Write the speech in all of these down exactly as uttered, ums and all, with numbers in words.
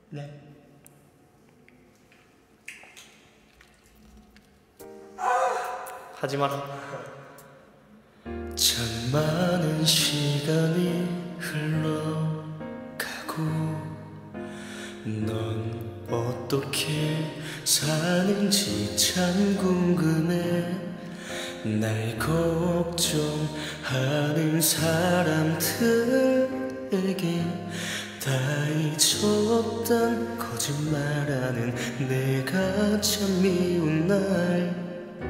네. 하지 마라. 참 많은 시간이 흘러가고 넌 어떻게 사는지 참 궁금해. 날 걱정하는 사람들에게 다 잊었단 거짓말하는 내가 참 미운 날.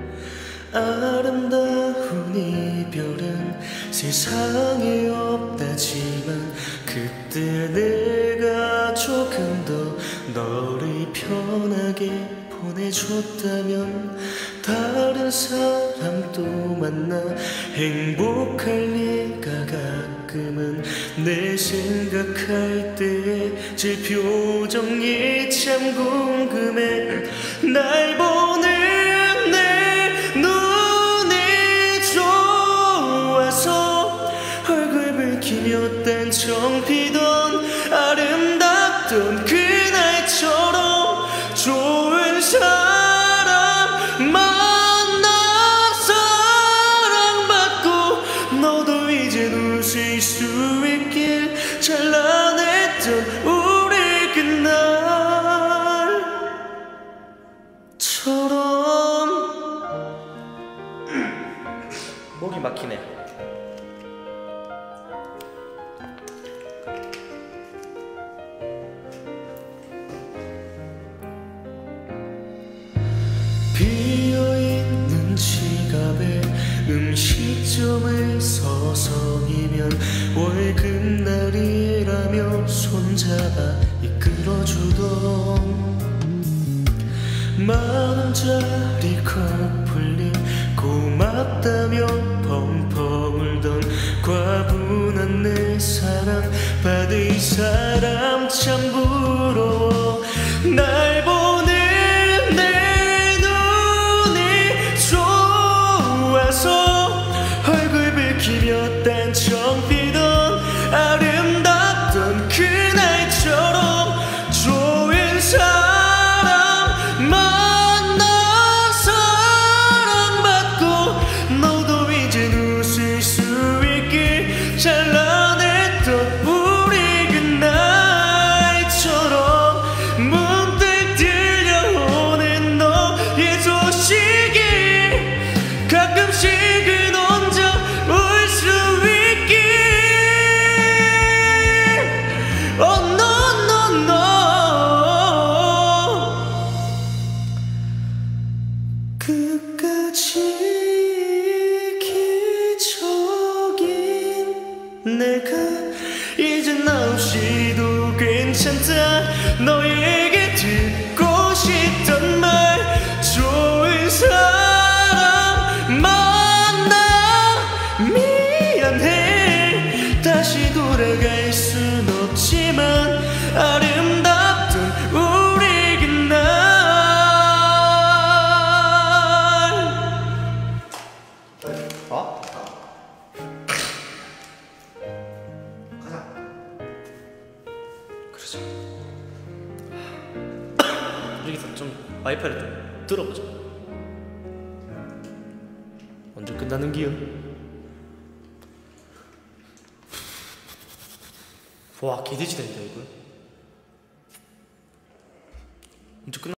아름다운 이별은 세상에 없다지만 그때 내가 조금 더 너를 편하게 보내줬다면 다른 사람도 만나 행복할 리가. 가끔은 내 생각할 때 제 표정이 참 궁금해. 날 보는 내 눈이 좋아서 얼굴 붉히며 딴청 피던 아름답던 그날처럼 좋은 사람 만나 사랑받고 너도 이젠 웃을 수 있길. 찬란했던 우리 그날처럼. 목이 막히네. 비어있는 지갑에 음식점을 서성이면 월급날이라며 손잡아 이끌어주던 만원짜리 커플링 고맙다며 펑펑 울던 과분한 내 사랑 받을 사람 참 부러워. 날 보는 내 눈이 좋아서 얼굴 붉히며 딴청 피던 아름답던 그날처럼 좋은 사람 만나 사랑받고 너도 이젠 웃을 수 있길. 찬란했던 우리 그날처럼 문득 들려오는 너의 소식이 가끔씩은 혼자 울 수 있길. Oh no no no. 끝까지 기적인 내가 이젠 없이도 괜찮다. 너에게 듣고 싶던 말 좋은 사람 만나 미안해. 다시 돌아갈 순 없지만 아름답던 우리 그날. 어? 그러자. 여기서 좀 와이파이를 좀 들어보자. 언제 끝나는 기요? 와, 개돼지 된다 이거. 언제 끝나?